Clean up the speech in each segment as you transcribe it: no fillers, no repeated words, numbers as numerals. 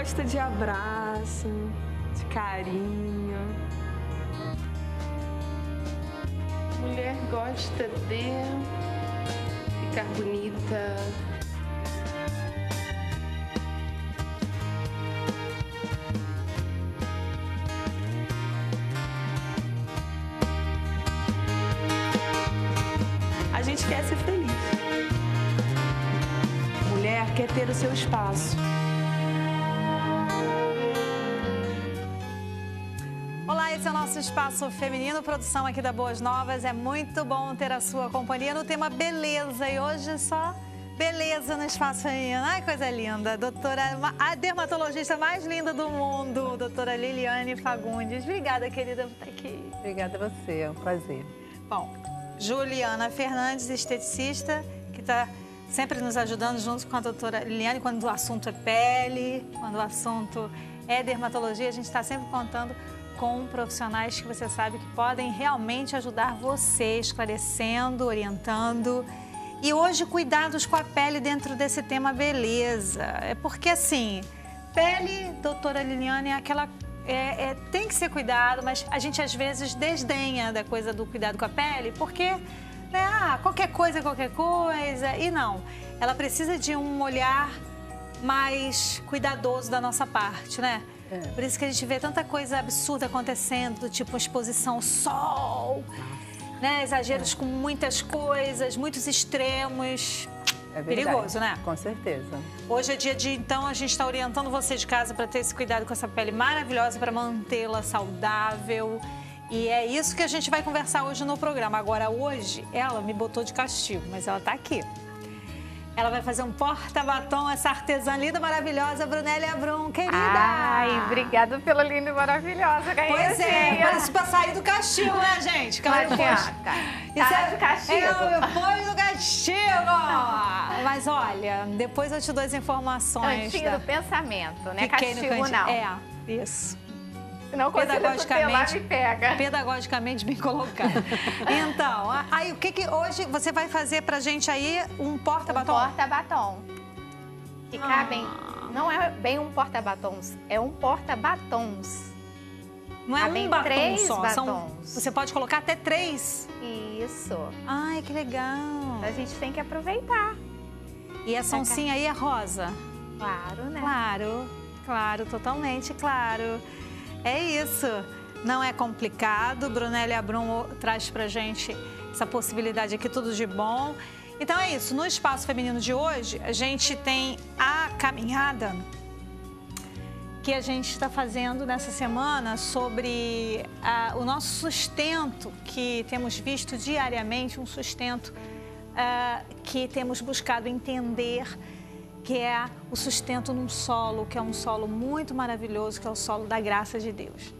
gosta de abraço, de carinho. Mulher gosta de ficar bonita. A gente quer ser feliz. Mulher quer ter o seu espaço. Olá, esse é o nosso Espaço Feminino, produção aqui da Boas Novas. É muito bom ter a sua companhia no tema beleza. E hoje só beleza no Espaço Feminino. Ai, coisa linda. A dermatologista mais linda do mundo, doutora Liliane Fagundes. Obrigada, querida, por estar aqui. Obrigada a você, é um prazer. Bom, Juliana Fernandes, esteticista, que está sempre nos ajudando junto com a doutora Liliane, quando o assunto é pele, quando o assunto é dermatologia, a gente está sempre contando com profissionais que você sabe que podem realmente ajudar você, esclarecendo, orientando. E hoje, cuidados com a pele dentro desse tema beleza. É porque, assim, pele, doutora Liliane, é aquela... tem que ser cuidado, mas a gente às vezes desdenha da coisa do cuidado com a pele, porque, né, qualquer coisa, e não. Ela precisa de um olhar mais cuidadoso da nossa parte, né? Por isso que a gente vê tanta coisa absurda acontecendo, do tipo exposição ao sol, né? Exageros com muitas coisas, muitos extremos. É verdade. Perigoso, né? Com certeza. Hoje é dia de, então, a gente está orientando você de casa para ter esse cuidado com essa pele maravilhosa, para mantê-la saudável. E é isso que a gente vai conversar hoje no programa. Agora, hoje, ela me botou de castigo, mas ela está aqui. Ela vai fazer um porta-batom, essa artesã linda, maravilhosa, Brunélia Brum, querida! Ai, obrigada pela linda e maravilhosa, Pois é, parece para sair do castigo, né, gente? Tá de castigo. Depois do castigo! Mas olha, depois eu te dou as informações. Cantinho do pensamento, né? Fiquei Castigo não. É, isso. Senão quando Pedagogicamente, me pega. Pedagogicamente bem colocado. Então, aí o que hoje você vai fazer pra gente aí? Um porta-batom? Um porta-batom. Que cabem... Não é bem um porta-batons, é um porta-batons. Não é cabem um batom 3 só, batons. Você pode colocar até 3. Isso. Ai, que legal. Então a gente tem que aproveitar. E essa oncinha aí é rosa? Claro, né? Claro, totalmente claro. É isso. Não é complicado. Brunélia Brum traz pra gente essa possibilidade aqui, tudo de bom. Então é isso. No Espaço Feminino de hoje, a gente tem a caminhada que a gente está fazendo nessa semana sobre o nosso sustento, que temos visto diariamente, um sustento que temos buscado entender, que é o sustento num solo, que é um solo muito maravilhoso, que é o solo da graça de Deus.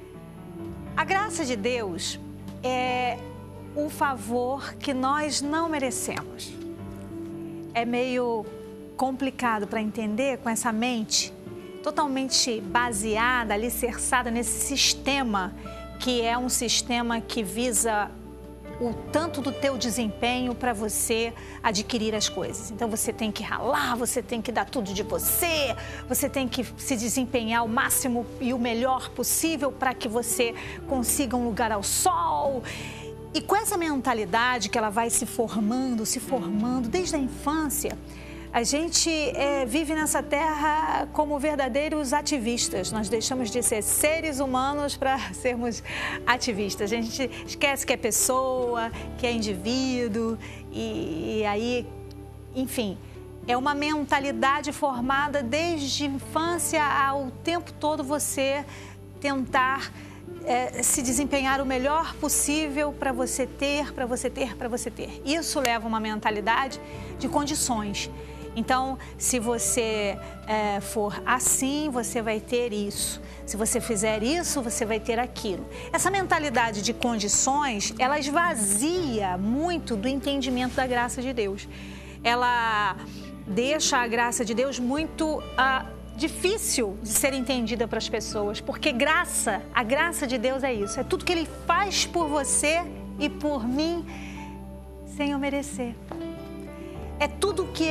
A graça de Deus é o favor que nós não merecemos. É meio complicado para entender com essa mente totalmente baseada, alicerçada nesse sistema, que é um sistema que visa o tanto do teu desempenho para você adquirir as coisas. Então você tem que ralar, você tem que dar tudo de você, você tem que se desempenhar o máximo e o melhor possível para que você consiga um lugar ao sol. E com essa mentalidade que ela vai se formando desde a infância, a gente vive nessa terra como verdadeiros ativistas. Nós deixamos de ser seres humanos para sermos ativistas. A gente esquece que é pessoa, que é indivíduo e aí, enfim, é uma mentalidade formada desde a infância ao tempo todo você tentar se desempenhar o melhor possível para você ter. Isso leva a uma mentalidade de condições. Então, se você for assim, você vai ter isso. Se você fizer isso, você vai ter aquilo. Essa mentalidade de condições, ela esvazia muito do entendimento da graça de Deus. Ela deixa a graça de Deus muito difícil de ser entendida para as pessoas, porque a graça de Deus é isso, é tudo que Ele faz por você e por mim sem eu merecer. É tudo que Ele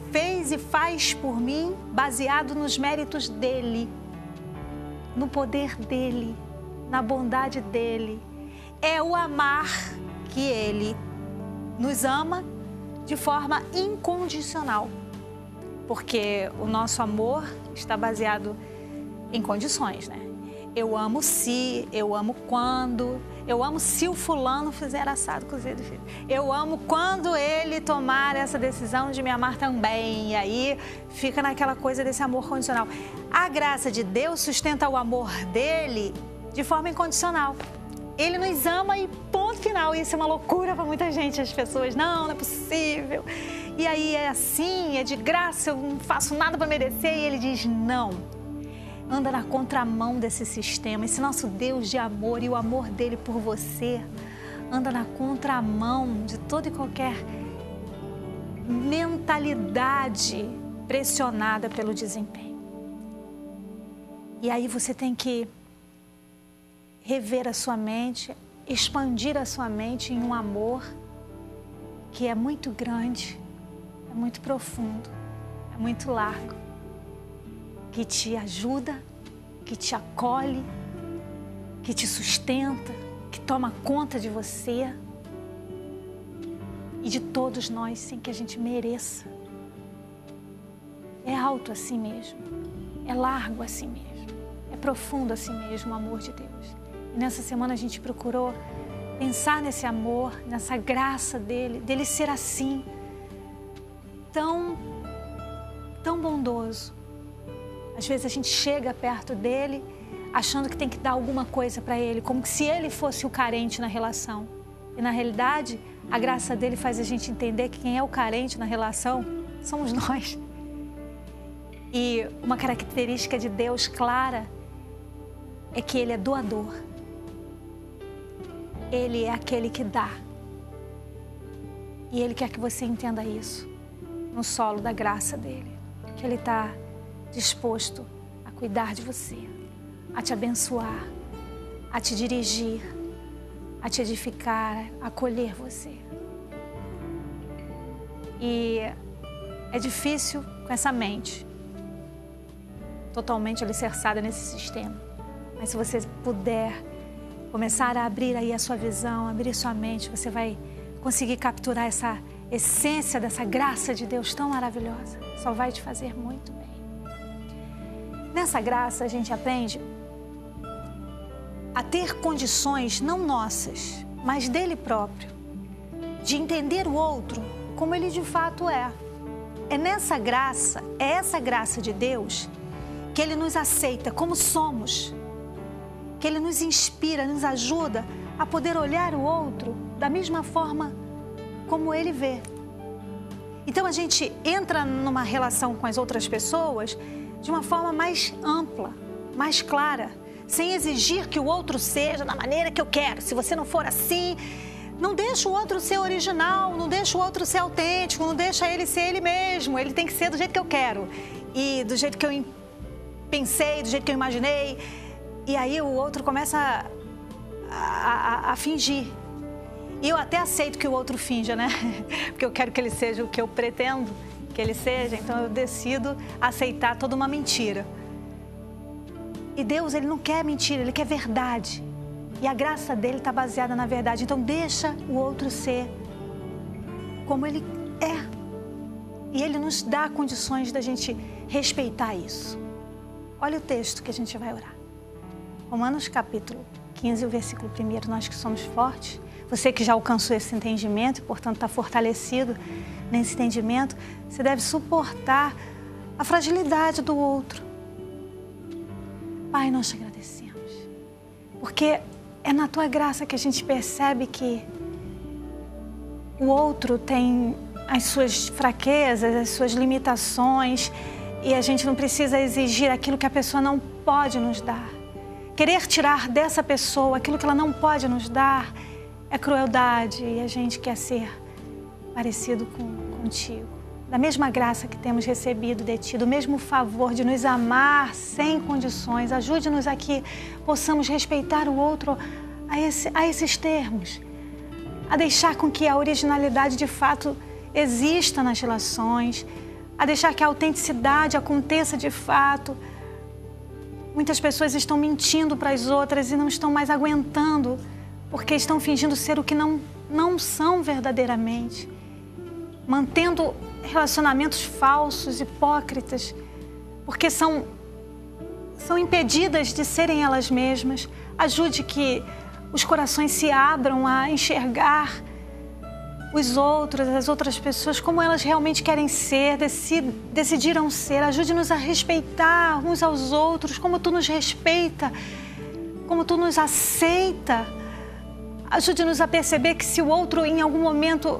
fez e faz por mim baseado nos méritos dele, no poder dele, na bondade dele. É o amar que ele nos ama de forma incondicional. Porque o nosso amor está baseado em condições, né? Eu amo se, eu amo quando, eu amo se o fulano fizer assado, cozido. Eu amo quando ele tomar essa decisão de me amar também. E aí fica naquela coisa desse amor condicional. A graça de Deus sustenta o amor dele de forma incondicional. Ele nos ama e ponto final. Isso é uma loucura para muita gente. As pessoas, não é possível. E aí é assim, é de graça, eu não faço nada para merecer. E ele diz, não. Anda na contramão desse sistema. Esse nosso Deus de amor e o amor dele por você anda na contramão de toda e qualquer mentalidade pressionada pelo desempenho. E aí você tem que rever a sua mente, expandir a sua mente em um amor que é muito grande, é muito profundo, é muito largo, que te ajuda, que te acolhe, que te sustenta, que toma conta de você e de todos nós sem que a gente mereça. É alto assim mesmo, é largo assim mesmo, é profundo assim mesmo o amor de Deus. E nessa semana a gente procurou pensar nesse amor, nessa graça dele ser assim, tão bondoso. Às vezes a gente chega perto dele achando que tem que dar alguma coisa para ele, como se ele fosse o carente na relação. E na realidade, a graça dele faz a gente entender que quem é o carente na relação somos nós. E uma característica de Deus clara é que ele é doador. Ele é aquele que dá. E ele quer que você entenda isso no solo da graça dele. Que ele está disposto a cuidar de você, a te abençoar, a te dirigir, a te edificar, a acolher você. E é difícil com essa mente totalmente alicerçada nesse sistema. Mas se você puder começar a abrir aí a sua visão, abrir sua mente, você vai conseguir capturar essa essência dessa graça de Deus tão maravilhosa. Só vai te fazer muito bem. Nessa graça a gente aprende a ter condições não nossas, mas dele próprio, de entender o outro como ele de fato é. É nessa graça, é essa graça de Deus que ele nos aceita como somos, que ele nos inspira, nos ajuda a poder olhar o outro da mesma forma como ele vê. Então a gente entra numa relação com as outras pessoas de uma forma mais ampla, mais clara, sem exigir que o outro seja da maneira que eu quero. Se você não for assim, não deixa o outro ser original, não deixa o outro ser autêntico, não deixa ele ser ele mesmo. Ele tem que ser do jeito que eu quero e do jeito que eu pensei, do jeito que eu imaginei. E aí o outro começa a fingir. E eu até aceito que o outro finja, né? Porque eu quero que ele seja o que eu pretendo que ele seja, então eu decido aceitar toda uma mentira. E Deus, ele não quer mentira, ele quer verdade. E a graça dele está baseada na verdade. Então deixa o outro ser como ele é. E ele nos dá condições da gente respeitar isso. Olha o texto que a gente vai orar. Romanos capítulo 15, o versículo 1, nós que somos fortes. Você que já alcançou esse entendimento e, portanto, está fortalecido nesse entendimento, você deve suportar a fragilidade do outro. Pai, nós te agradecemos, porque é na Tua graça que a gente percebe que o outro tem as suas fraquezas, as suas limitações, e a gente não precisa exigir aquilo que a pessoa não pode nos dar. Querer tirar dessa pessoa aquilo que ela não pode nos dar é crueldade, e a gente quer ser parecido contigo. Da mesma graça que temos recebido de Ti, do mesmo favor de nos amar sem condições. Ajude-nos a que possamos respeitar o outro a esses termos. A deixar com que a originalidade de fato exista nas relações. a deixar que a autenticidade aconteça de fato. Muitas pessoas estão mentindo para as outras e não estão mais aguentando, porque estão fingindo ser o que não são verdadeiramente. Mantendo relacionamentos falsos, hipócritas, porque são impedidas de serem elas mesmas. Ajude que os corações se abram a enxergar os outros, as outras pessoas, como elas realmente querem ser, decidiram ser. Ajude-nos a respeitar uns aos outros, como tu nos respeita, como tu nos aceita. Ajude-nos a perceber que se o outro em algum momento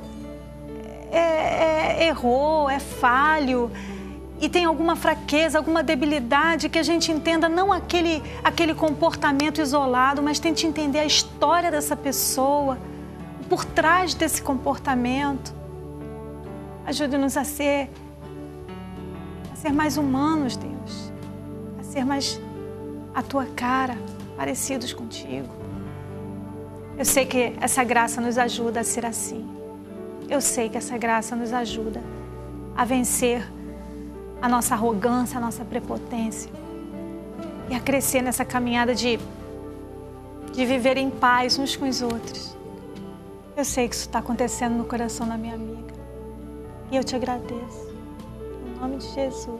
errou, é falho e tem alguma fraqueza, alguma debilidade, que a gente entenda não aquele comportamento isolado, mas tente entender a história dessa pessoa, por trás desse comportamento. Ajude-nos a ser mais humanos, Deus, a ser mais a tua cara, parecidos contigo. Eu sei que essa graça nos ajuda a ser assim. Eu sei que essa graça nos ajuda a vencer a nossa arrogância, a nossa prepotência e a crescer nessa caminhada de viver em paz uns com os outros. Eu sei que isso está acontecendo no coração da minha amiga e eu te agradeço. Em nome de Jesus.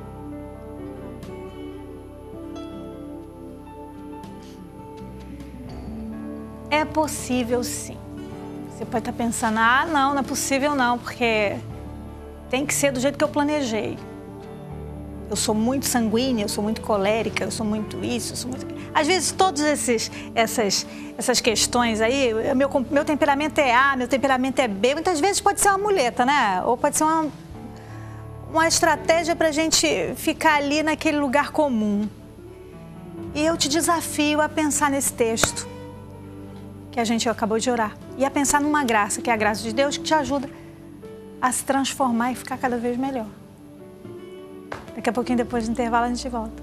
É possível, sim. Você pode estar pensando, não é possível não, porque tem que ser do jeito que eu planejei. Eu sou muito sanguínea, eu sou muito colérica, eu sou muito isso, eu sou muito... Às vezes, todas essas questões aí, meu temperamento é A, meu temperamento é B, muitas vezes pode ser uma muleta, né? Ou pode ser uma estratégia para a gente ficar ali naquele lugar comum. E eu te desafio a pensar nesse texto que a gente acabou de orar. E a pensar numa graça, que é a graça de Deus, que te ajuda a se transformar e ficar cada vez melhor. Daqui a pouquinho, depois do intervalo, a gente volta.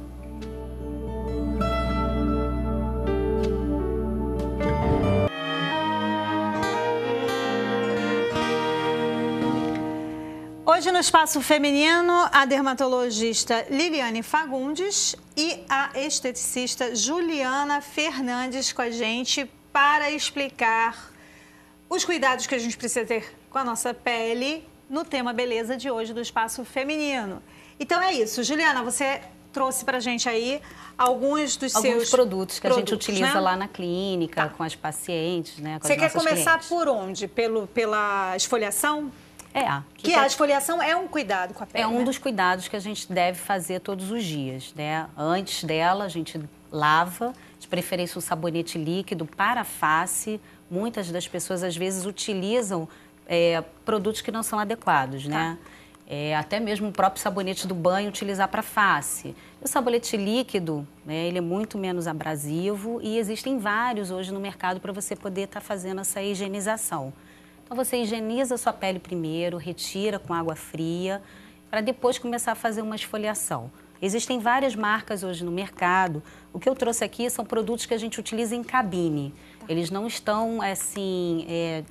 Hoje, no Espaço Feminino, a dermatologista Liliane Fagundes e a esteticista Juliana Fernandes com a gente para explicar os cuidados que a gente precisa ter com a nossa pele no tema beleza de hoje do Espaço Feminino. Então é isso. Juliana, você trouxe pra gente aí alguns dos seus produtos que a gente utiliza, né? Lá na clínica, com as pacientes, né? Com você as quer nossas começar clientes. por onde? Pela esfoliação? Que a esfoliação é um cuidado com a pele, é um né? dos cuidados que a gente deve fazer todos os dias, né? Antes dela, a gente lava, de preferência um sabonete líquido para a face. Muitas das pessoas, às vezes, utilizam produtos que não são adequados, né? Até mesmo o próprio sabonete do banho utilizar para face. O sabonete líquido, né, ele é muito menos abrasivo e existem vários hoje no mercado para você poder estar fazendo essa higienização. Então, você higieniza a sua pele primeiro, retira com água fria, para depois começar a fazer uma esfoliação. Existem várias marcas hoje no mercado. O que eu trouxe aqui são produtos que a gente utiliza em cabine. Eles não estão, assim,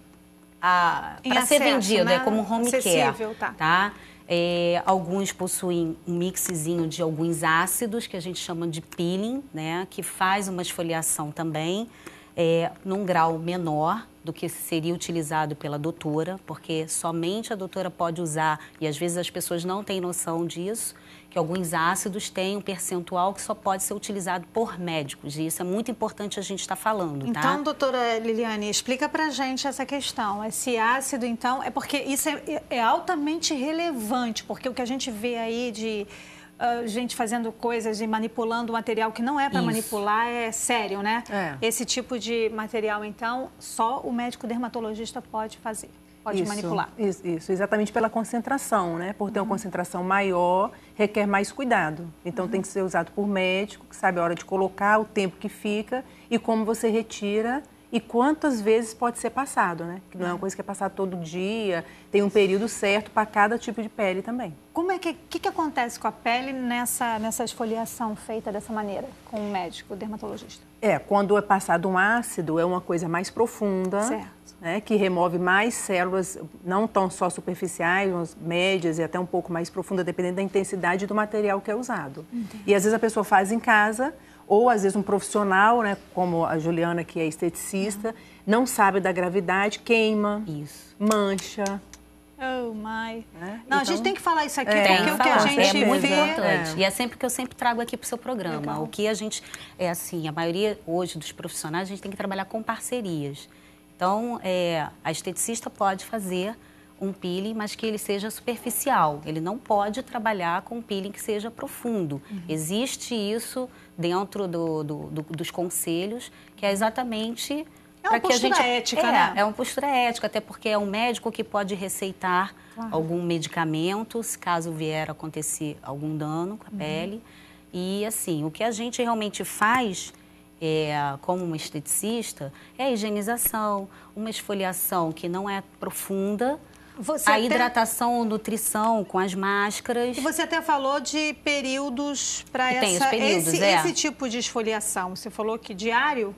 para ser vendido, né? Como home care, tá? Alguns possuem um mixzinho de alguns ácidos, que a gente chama de peeling, né? Que faz uma esfoliação também, num grau menor do que seria utilizado pela doutora, porque somente a doutora pode usar, e às vezes as pessoas não têm noção disso, que alguns ácidos têm um percentual que só pode ser utilizado por médicos, e isso é muito importante a gente estar falando, tá? Então, doutora Liliane, explica pra gente essa questão. Esse ácido, então, é porque isso é altamente relevante, porque o que a gente vê aí de gente fazendo coisas e manipulando material que não é para manipular é sério, né? Esse tipo de material, então, só o médico dermatologista pode fazer. Pode manipular. Isso, exatamente pela concentração, né? Por ter uma concentração maior, requer mais cuidado. Então, tem que ser usado por médico, que sabe a hora de colocar, o tempo que fica e como você retira e quantas vezes pode ser passado, né? Que não é uma coisa que é passada todo dia, tem um período certo para cada tipo de pele também. como é que acontece com a pele nessa esfoliação feita dessa maneira, com o médico, o dermatologista? Quando é passado um ácido, é uma coisa mais profunda, né, que remove mais células, não tão só superficiais, mas médias e até um pouco mais profundas, dependendo da intensidade do material que é usado. Entendi. E às vezes a pessoa faz em casa, ou às vezes um profissional, né, como a Juliana, que é esteticista, não sabe da gravidade, queima, mancha. Oh, my. Né? Não, a gente tem que falar isso aqui, porque o que a gente é muito vê... importante. E é sempre que eu sempre trago aqui para o seu programa. Legal. O que a gente, a maioria hoje dos profissionais, a gente tem que trabalhar com parcerias. Então, a esteticista pode fazer um peeling, mas que ele seja superficial. Ele não pode trabalhar com um peeling que seja profundo. Existe isso dentro dos conselhos, que é exatamente... É uma postura ética, né? É uma postura ética, até porque é um médico que pode receitar algum medicamento, se caso vier a acontecer algum dano com a pele. E, assim, o que a gente realmente faz, como uma esteticista, é a higienização, uma esfoliação que não é profunda, hidratação, nutrição com as máscaras. E você até falou de períodos para esse tipo de esfoliação. Você falou que diário?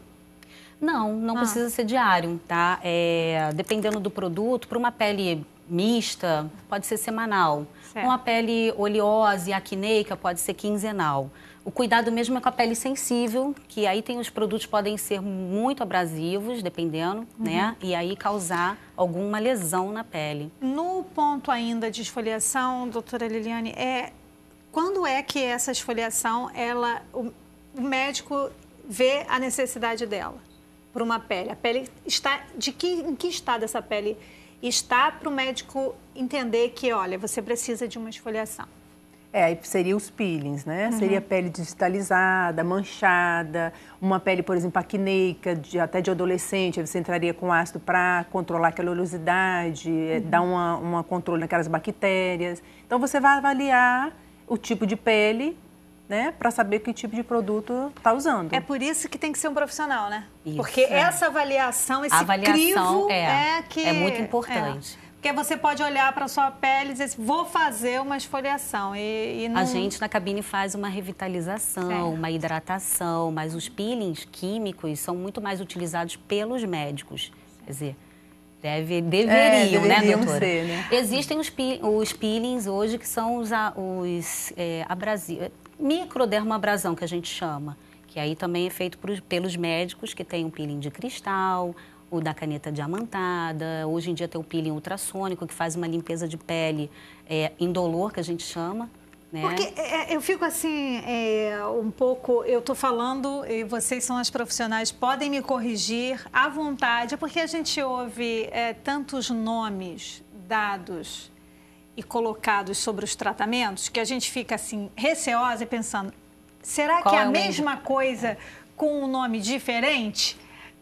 Não precisa ser diário, tá? Dependendo do produto, para uma pele mista, pode ser semanal. Certo. Uma pele oleosa e acneica pode ser quinzenal. O cuidado mesmo é com a pele sensível, que aí os produtos podem ser muito abrasivos, dependendo, né? E aí causar alguma lesão na pele. No ponto ainda de esfoliação, doutora Liliane, quando é que essa esfoliação, o médico vê a necessidade dela para uma pele? A pele está... Em que estado essa pele está para o médico entender que, olha, você precisa de uma esfoliação? Aí seria os peelings, né? Seria pele digitalizada, manchada, uma pele, por exemplo, acneica, até de adolescente, aí você entraria com ácido para controlar aquela oleosidade, dar um controle naquelas bactérias. Então, você vai avaliar o tipo de pele, né, para saber que tipo de produto está usando. É por isso que tem que ser um profissional, né? Isso, porque essa avaliação, crivo é muito importante. Porque você pode olhar para a sua pele e dizer assim, vou fazer uma esfoliação. E não... A gente na cabine faz uma revitalização, uma hidratação, mas os peelings químicos são muito mais utilizados pelos médicos. Quer dizer, deveriam, né, doutora? Ser, né? Existem os peelings hoje que são os abrasivos, microdermoabrasão, que a gente chama, que aí também é feito pelos médicos, que tem um peeling de cristal, o da caneta diamantada. Hoje em dia tem o peeling ultrassônico, que faz uma limpeza de pele indolor, que a gente chama. Né? Porque eu fico assim, um pouco... Eu estou falando, e vocês são as profissionais, podem me corrigir à vontade, porque a gente ouve tantos nomes dados e colocados sobre os tratamentos, que a gente fica assim, receosa e pensando, será que é a mesma coisa com um nome diferente?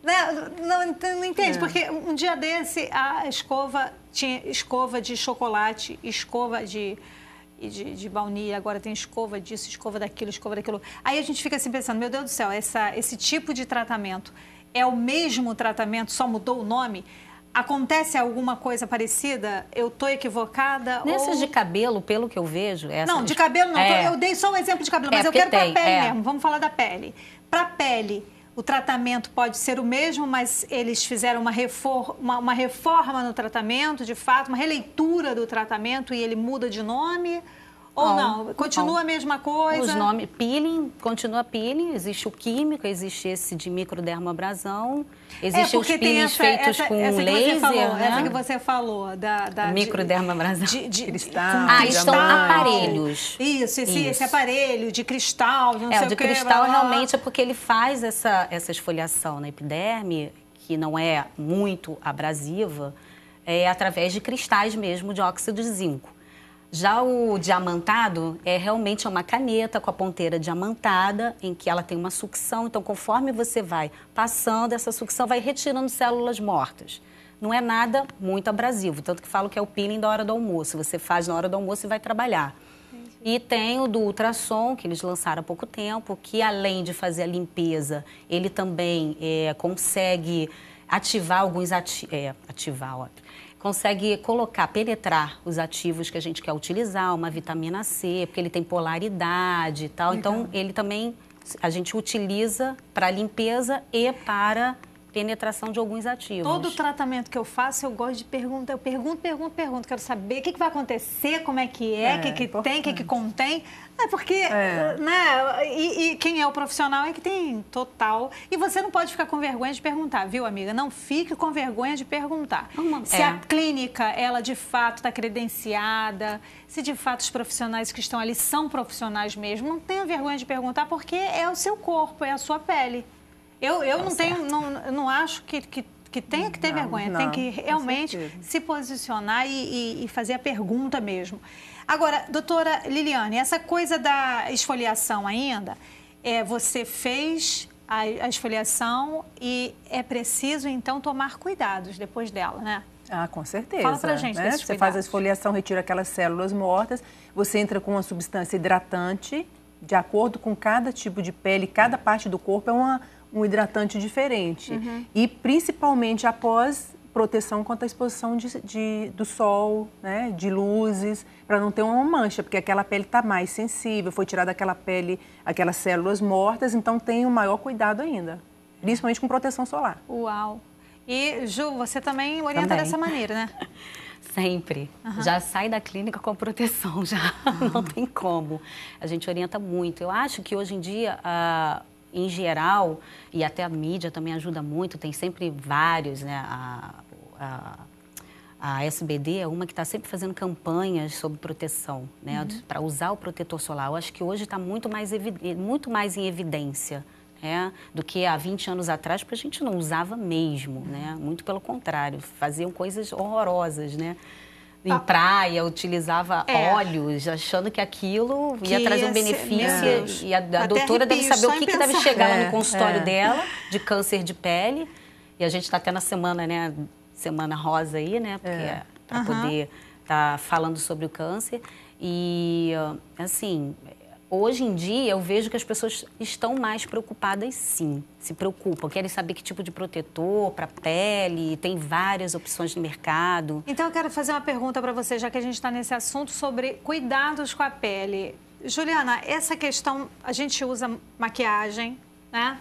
Não entende, porque um dia desse a escova tinha escova de chocolate, escova de baunilha, agora tem escova disso, escova daquilo. Aí a gente fica assim pensando, meu Deus do céu, esse tipo de tratamento é o mesmo tratamento, só mudou o nome? Acontece alguma coisa parecida? Eu estou equivocada? Nessas de cabelo, pelo que eu vejo... Não, de cabelo não. Eu dei só um exemplo de cabelo, mas eu quero para a pele mesmo. Vamos falar da pele. Para a pele, o tratamento pode ser o mesmo, mas eles fizeram uma reforma no tratamento, de fato, uma releitura do tratamento e ele muda de nome? Ou não? Continua a mesma coisa? Os nomes, peeling, continua peeling, existe o químico, existe esse de microdermoabrasão, existe os peelings feitos com laser, né? Essa que você falou, da microdermoabrasão. De cristal. São aparelhos. Isso, esse aparelho de cristal, não sei o que. O de cristal realmente é porque ele faz essa esfoliação na epiderme, que não é muito abrasiva, através de cristais mesmo de óxido de zinco. Já o diamantado realmente uma caneta com a ponteira diamantada, em que ela tem uma sucção. Então, conforme você vai passando, essa sucção vai retirando células mortas. Não é nada muito abrasivo, tanto que falo que é o peeling da hora do almoço. Você faz na hora do almoço e vai trabalhar. Entendi. E tem o do ultrassom, que eles lançaram há pouco tempo, que além de fazer a limpeza, ele também consegue ativar alguns... consegue colocar, penetrar os ativos que a gente quer utilizar, uma vitamina C, porque ele tem polaridade e tal. Então, ele também, a gente utiliza para limpeza e para penetração de alguns ativos. Todo tratamento que eu faço, eu gosto de perguntar. Eu pergunto. Quero saber o que vai acontecer, como é que é, o que tem, o que contém. É porque, né? E quem é o profissional é que tem total. E você não pode ficar com vergonha de perguntar, viu, amiga? Não fique com vergonha de perguntar. Se a clínica, ela de fato está credenciada, se de fato os profissionais que estão ali são profissionais mesmo, não tenha vergonha de perguntar, porque é o seu corpo, é a sua pele. Eu não tenho, não acho que tenha que ter vergonha, tem que realmente se posicionar e fazer a pergunta mesmo. Agora, doutora Liliane, essa coisa da esfoliação ainda, você fez a esfoliação e é preciso, então, tomar cuidados depois dela, né? Ah, com certeza. Fala pra gente desses Você faz a esfoliação, retira aquelas células mortas, você entra com uma substância hidratante, de acordo com cada tipo de pele, cada parte do corpo é um hidratante diferente. E principalmente após proteção contra a exposição do sol, né, de luzes, para não ter uma mancha, porque aquela pele está mais sensível, foi tirada daquela pele, aquelas células mortas, então tem um maior cuidado ainda, principalmente com proteção solar. Uau! E, Ju, você também orienta dessa maneira, né? Sempre. Já sai da clínica com proteção, já não tem como. A gente orienta muito. Eu acho que hoje em dia, em geral, e até a mídia também ajuda muito, tem sempre vários, né? A SBD é uma que está sempre fazendo campanhas sobre proteção, né? Para usar o protetor solar. Eu acho que hoje está muito mais em evidência, né? Do que há 20 anos atrás, porque a gente não usava mesmo, né? Muito pelo contrário, faziam coisas horrorosas, né? Em praia, utilizava óleos, achando que aquilo ia trazer um benefício. E a doutora deve saber o que deve chegar no consultório dela, de câncer de pele. E a gente está até na semana, né? Semana rosa aí, né? Porque para poder estar falando sobre o câncer. E, assim, hoje em dia eu vejo que as pessoas estão mais preocupadas, sim. Se preocupam, querem saber que tipo de protetor para pele, tem várias opções no mercado. Então eu quero fazer uma pergunta para você, já que a gente está nesse assunto sobre cuidados com a pele. Juliana, essa questão, a gente usa maquiagem, né?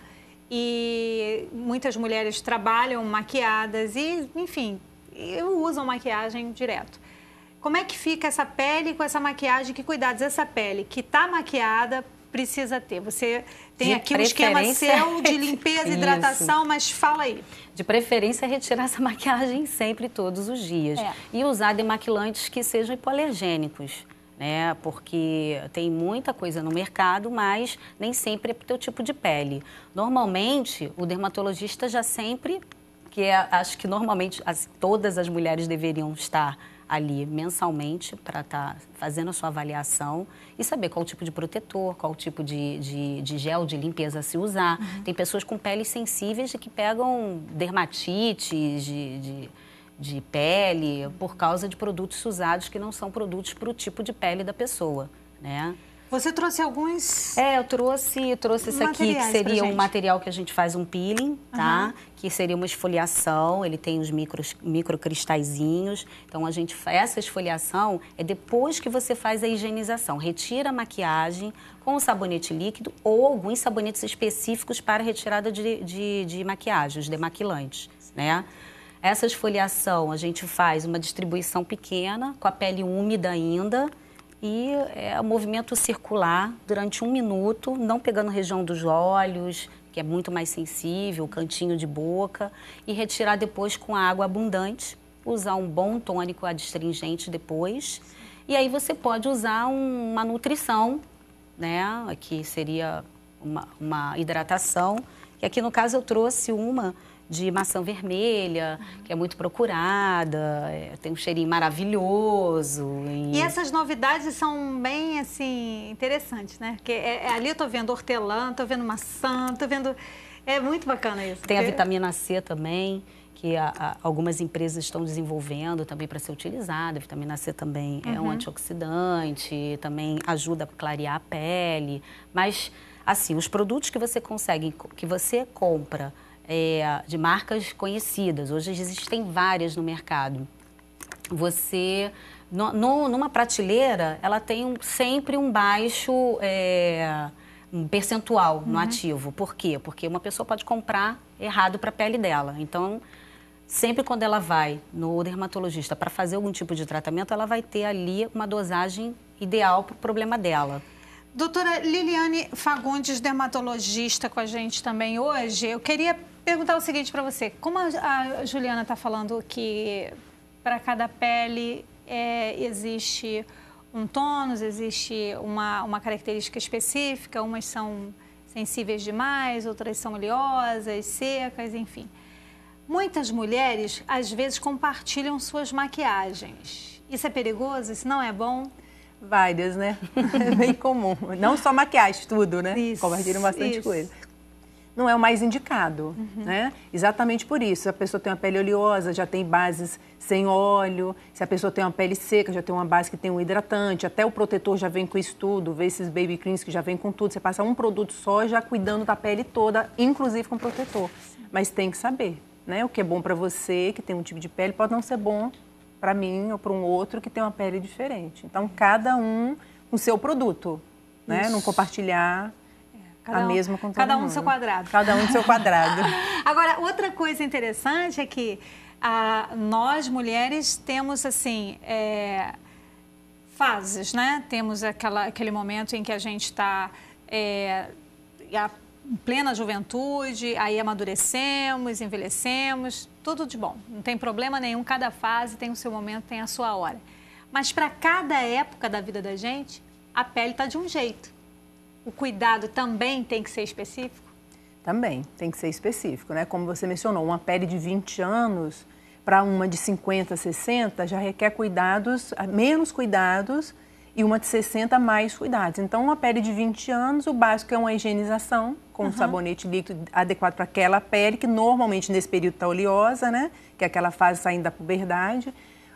E muitas mulheres trabalham maquiadas e, enfim, usam maquiagem direto. Como é que fica essa pele com essa maquiagem? Que cuidados essa pele que está maquiada precisa ter? Você tem aqui um esquema seu de limpeza e hidratação, mas fala aí. De preferência, retirar essa maquiagem sempre, todos os dias. E usar demaquilantes que sejam hipoalergênicos, né? Porque tem muita coisa no mercado, mas nem sempre é para o teu tipo de pele. Normalmente, o dermatologista já sempre, acho que normalmente todas as mulheres deveriam estar ali mensalmente para estar fazendo a sua avaliação e saber qual tipo de protetor, qual tipo de gel de limpeza a se usar. Tem pessoas com peles sensíveis que pegam dermatites de pele por causa de produtos usados que não são produtos para o tipo de pele da pessoa, né? Você trouxe alguns... eu trouxe esse aqui, que seria um material que a gente faz um peeling, tá? Que seria uma esfoliação, ele tem os microcristalzinhos. Então, essa esfoliação é depois que você faz a higienização. Retira a maquiagem com o sabonete líquido ou alguns sabonetes específicos para retirada de maquiagem, os demaquilantes, né? Essa esfoliação, a gente faz uma distribuição pequena, com a pele úmida ainda, e é um movimento circular durante 1 minuto, não pegando a região dos olhos, que é muito mais sensível, o cantinho de boca, e retirar depois com água abundante, usar um bom tônico adstringente depois. E aí você pode usar uma nutrição, né, que seria uma hidratação, que aqui no caso eu trouxe uma de maçã vermelha, que é muito procurada, tem um cheirinho maravilhoso. E essas novidades são bem, assim, interessantes, né? Porque ali eu tô vendo hortelã, tô vendo maçã, tô vendo... É muito bacana isso. Tem a vitamina C também, que algumas empresas estão desenvolvendo também para ser utilizada. A vitamina C também é um antioxidante, também ajuda a clarear a pele. Mas, assim, os produtos que você consegue, que você compra, de marcas conhecidas. Hoje existem várias no mercado. você... Numa prateleira, ela tem sempre um baixo um percentual no ativo. Por quê? Porque uma pessoa pode comprar errado para a pele dela. Então, sempre quando ela vai no dermatologista para fazer algum tipo de tratamento, ela vai ter ali uma dosagem ideal para o problema dela. Doutora Liliane Fagundes, dermatologista com a gente também hoje, eu queria perguntar o seguinte para você. Como a Juliana está falando que para cada pele existe um tônus, existe uma característica específica, umas são sensíveis demais, outras são oleosas, secas, enfim. Muitas mulheres, às vezes, compartilham suas maquiagens. Isso é perigoso? Isso não é bom? Várias, né? É bem comum. Não só maquiagem, tudo, né? Isso, compartilham bastante isso. coisa. Não é o mais indicado, né? Exatamente por isso. Se a pessoa tem uma pele oleosa, já tem bases sem óleo. Se a pessoa tem uma pele seca, já tem uma base que tem um hidratante. Até o protetor já vem com isso tudo. Vê esses baby creams que já vem com tudo. Você passa um produto só, já cuidando da pele toda, inclusive com protetor. Mas tem que saber, né? O que é bom para você, que tem um tipo de pele, pode não ser bom para mim ou para um outro que tem uma pele diferente. Então, cada um com o seu produto, né? Não compartilhar... Cada um no seu quadrado. Cada um no seu quadrado. Agora, outra coisa interessante é que nós, mulheres, temos, assim, fases, né? Temos aquele momento em que a gente está em plena juventude, aí amadurecemos, envelhecemos, tudo de bom. Não tem problema nenhum, cada fase tem o seu momento, tem a sua hora. Mas para cada época da vida da gente, a pele está de um jeito. O cuidado também tem que ser específico? Também, tem que ser específico, né? Como você mencionou, uma pele de 20 anos para uma de 50, 60 já requer cuidados, menos cuidados, e uma de 60 mais cuidados. Então, uma pele de 20 anos, o básico é uma higienização com um sabonete líquido adequado para aquela pele, que normalmente nesse período está oleosa, né? Que é aquela fase saindo da puberdade.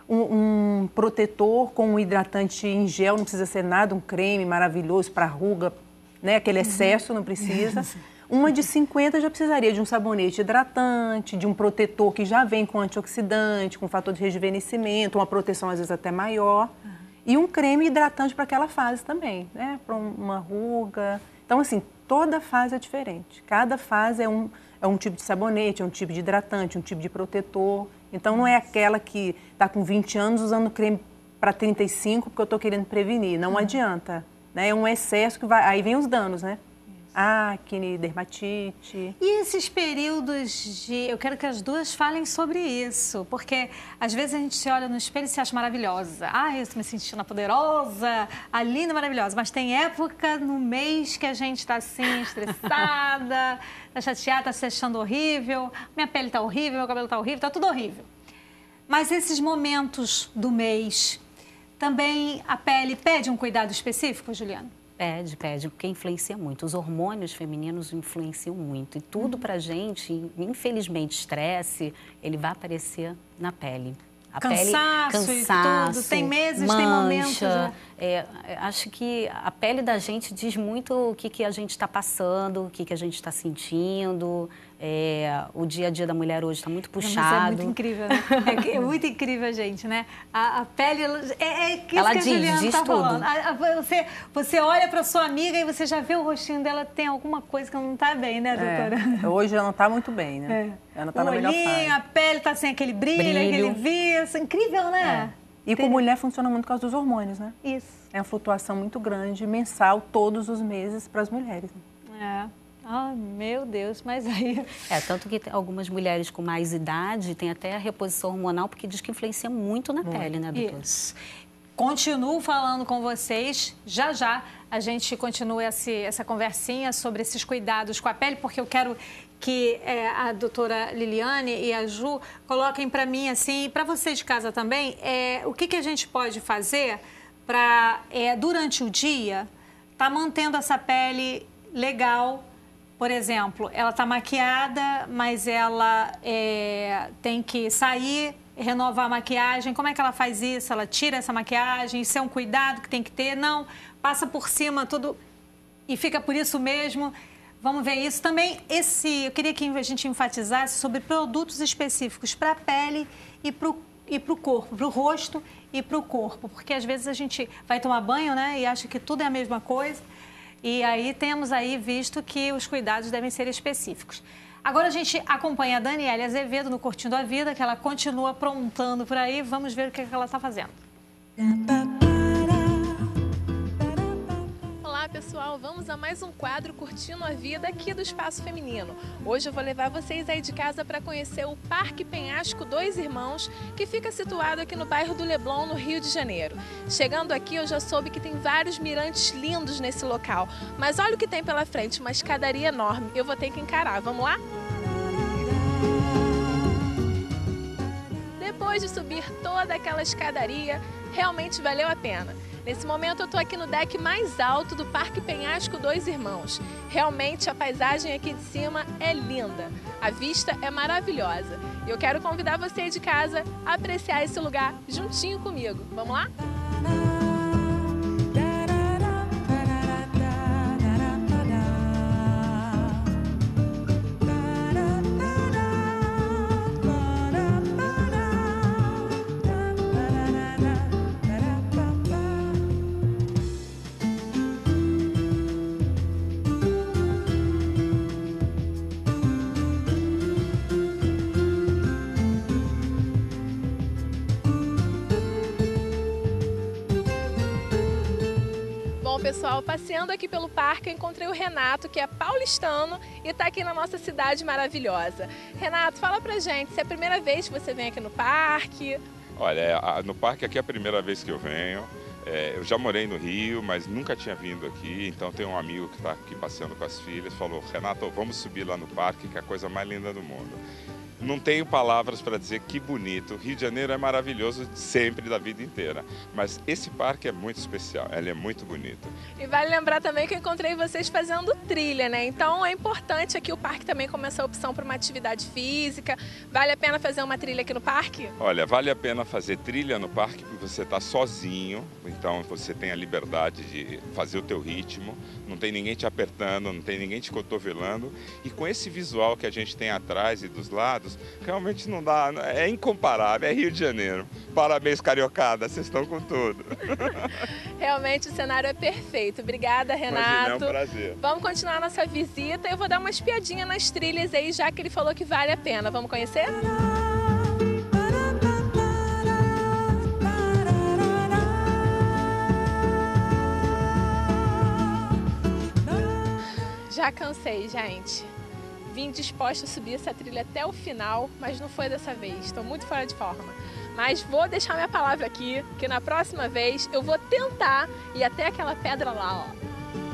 Um protetor com um hidratante em gel, não precisa ser nada, um creme maravilhoso para ruga, né? Aquele excesso não precisa. Uma de 50 já precisaria de um sabonete hidratante, de um protetor que já vem com antioxidante, com fator de rejuvenescimento, uma proteção às vezes até maior. E um creme hidratante para aquela fase também, né? Para uma ruga. Então, assim, toda fase é diferente. Cada fase é um tipo de sabonete, é um tipo de hidratante, um tipo de protetor. Então, não é aquela que está com 20 anos usando creme para 35 porque eu estou querendo prevenir. Não adianta. Né? É um excesso que vai... Aí vem os danos, né? Acne, dermatite. E esses períodos de... Eu quero que as duas falem sobre isso, porque às vezes a gente se olha no espelho e se acha maravilhosa. Eu estou me sentindo poderosa, a linda, maravilhosa. Mas tem época no mês que a gente está assim, estressada, está chateada, está se achando horrível, minha pele está horrível, meu cabelo está horrível, está tudo horrível. Mas esses momentos do mês, também a pele pede um cuidado específico, Juliana? Pede, porque influencia muito. Os hormônios femininos influenciam muito. E tudo pra gente, infelizmente, estresse, ele vai aparecer na pele. A cansaço pele, e tudo. Tem meses, mancha, tem momentos. Acho que a pele da gente diz muito o que a gente está passando, o que a gente está sentindo. O dia a dia da mulher hoje está muito puxado. Mas é muito incrível, né? É muito incrível, gente, né? A pele, isso ela que a Juliana diz tá tudo. falando. Você olha para sua amiga e você já vê o rostinho dela, tem alguma coisa que não está bem, né, doutora? Hoje ela não está muito bem, né? Ela não está na melhor fase. A pele está sem aquele brilho, aquele viço. Incrível, né? E com mulher funciona muito por causa dos hormônios, né? Isso. É uma flutuação muito grande, mensal, todos os meses para as mulheres. Meu Deus, mas aí... Tanto que algumas mulheres com mais idade têm até a reposição hormonal, porque diz que influencia muito na pele, né, doutora? Isso. Continuo falando com vocês, já a gente continua essa conversinha sobre esses cuidados com a pele, porque eu quero que a doutora Liliane e a Ju coloquem para mim, assim, e para vocês de casa também, o que a gente pode fazer para, durante o dia, estar mantendo essa pele legal. Por exemplo, ela está maquiada, mas ela tem que sair, renovar a maquiagem. Como é que ela faz isso? Ela tira essa maquiagem? Isso é um cuidado que tem que ter? Não, passa por cima tudo e fica por isso mesmo. Vamos ver isso. Também eu queria que a gente enfatizasse sobre produtos específicos para a pele e para o pro corpo, pro rosto e pro corpo. Porque às vezes a gente vai tomar banho, né, e acha que tudo é a mesma coisa. E aí temos aí visto que os cuidados devem ser específicos. Agora a gente acompanha a Daniele Azevedo no Curtindo a Vida, que ela continua aprontando por aí. Vamos ver o que ela está fazendo. Olá pessoal, vamos a mais um quadro Curtindo a Vida aqui do Espaço Feminino. Hoje eu vou levar vocês aí de casa para conhecer o Parque Penhasco Dois Irmãos, que fica situado aqui no bairro do Leblon, no Rio de Janeiro. Chegando aqui eu já soube que tem vários mirantes lindos nesse local, mas olha o que tem pela frente, uma escadaria enorme, eu vou ter que encarar, vamos lá? Depois de subir toda aquela escadaria, realmente valeu a pena. Nesse momento eu estou aqui no deck mais alto do Parque Penhasco Dois Irmãos. Realmente a paisagem aqui de cima é linda, a vista é maravilhosa. E eu quero convidar você aí de casa a apreciar esse lugar juntinho comigo. Vamos lá? Pessoal, passeando aqui pelo parque, eu encontrei o Renato, que é paulistano e está aqui na nossa cidade maravilhosa. Renato, fala pra gente, se é a primeira vez que você vem aqui no parque? Olha, no parque aqui é a primeira vez que eu venho. Eu já morei no Rio, mas nunca tinha vindo aqui, então tem um amigo que está aqui passeando com as filhas, falou, Renato, vamos subir lá no parque, que é a coisa mais linda do mundo. Não tenho palavras para dizer que bonito. O Rio de Janeiro é maravilhoso sempre, da vida inteira. Mas esse parque é muito especial, ele é muito bonito. E vale lembrar também que eu encontrei vocês fazendo trilha, né? Então é importante aqui o parque também como essa opção para uma atividade física. Vale a pena fazer uma trilha aqui no parque? Olha, vale a pena fazer trilha no parque porque você está sozinho. Então você tem a liberdade de fazer o teu ritmo. Não tem ninguém te apertando, não tem ninguém te cotovelando. E com esse visual que a gente tem atrás e dos lados, realmente não dá, é incomparável, é Rio de Janeiro. Parabéns, cariocada, vocês estão com tudo. Realmente o cenário é perfeito. Obrigada, Renato. Imagina, é um prazer. Vamos continuar a nossa visita. Eu vou dar uma espiadinha nas trilhas aí, já que ele falou que vale a pena. Vamos conhecer? Já cansei, gente. Vim disposta a subir essa trilha até o final, mas não foi dessa vez. Estou muito fora de forma. Mas vou deixar minha palavra aqui, que na próxima vez eu vou tentar ir até aquela pedra lá, ó.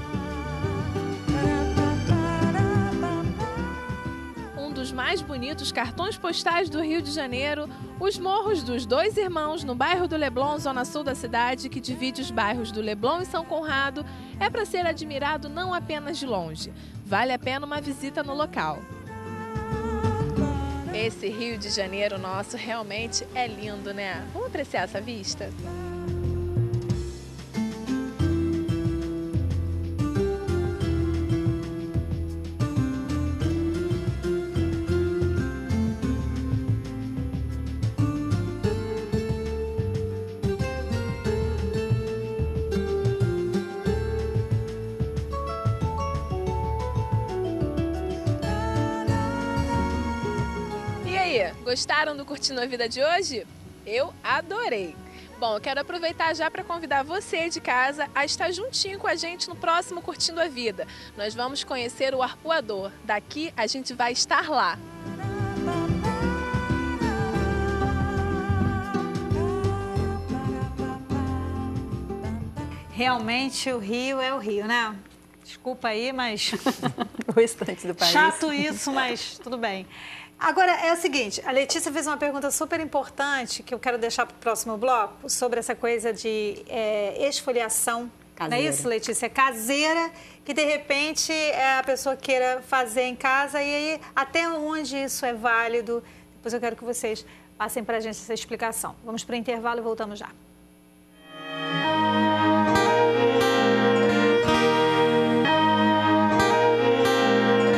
Um dos mais bonitos cartões postais do Rio de Janeiro, os Morros dos Dois Irmãos, no bairro do Leblon, zona sul da cidade, que divide os bairros do Leblon e São Conrado, é para ser admirado não apenas de longe. Vale a pena uma visita no local. Esse Rio de Janeiro nosso realmente é lindo, né? Vamos apreciar essa vista? Gostaram do Curtindo a Vida de hoje? Eu adorei! Bom, eu quero aproveitar já para convidar você de casa a estar juntinho com a gente no próximo Curtindo a Vida. Nós vamos conhecer o Arpoador. Daqui a gente vai estar lá. Realmente o Rio é o Rio, né? Desculpa aí, mas... O restante do país. Chato isso, mas tudo bem. Agora, é o seguinte, a Letícia fez uma pergunta super importante que eu quero deixar para o próximo bloco, sobre essa coisa de esfoliação. Caseira. Não é isso, Letícia? Caseira, que de repente a pessoa queira fazer em casa e aí até onde isso é válido. Depois eu quero que vocês passem para a gente essa explicação. Vamos para o intervalo e voltamos já.